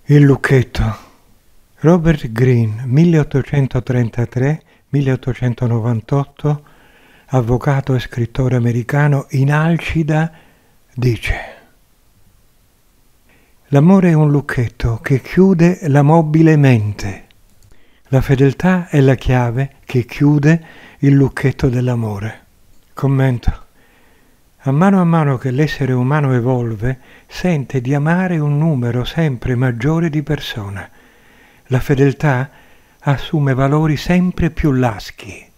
Il lucchetto. Robert Greene, 1833-1898, avvocato e scrittore americano, in Alcida dice: l'amore è un lucchetto che chiude la mobile mente. La fedeltà è la chiave che chiude il lucchetto dell'amore. Commento. A mano che l'essere umano evolve, sente di amare un numero sempre maggiore di persone. La fedeltà assume valori sempre più laschi.